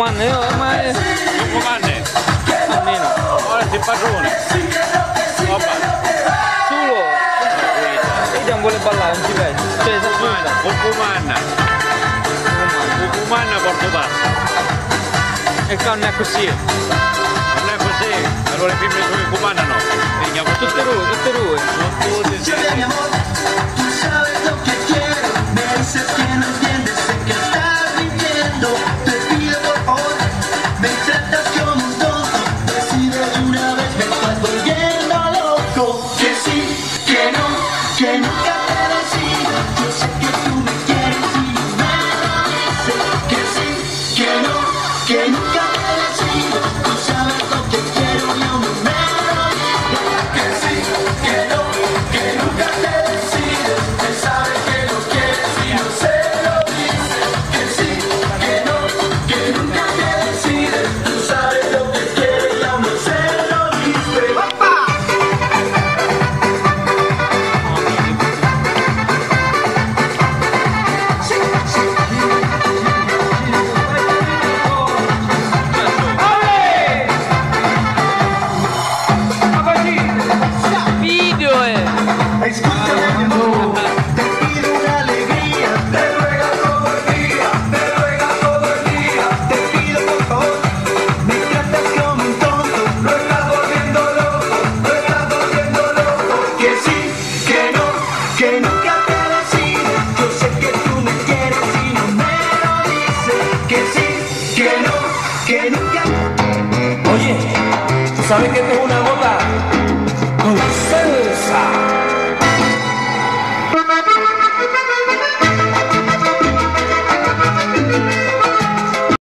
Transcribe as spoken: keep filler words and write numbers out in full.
comanda, io ma è... Non comande? almeno. Ora si padrone. Vabbè. Solo. Io non vuole ballare, non si vede. Cioè, si Comanda, con comanda. Con comanda porto basta. E qua non è così. Non è così. Allora i film come comandano. Tutte lui, tutte lui. Tutte, sì. Tú sabes lo que quiero, me dices que no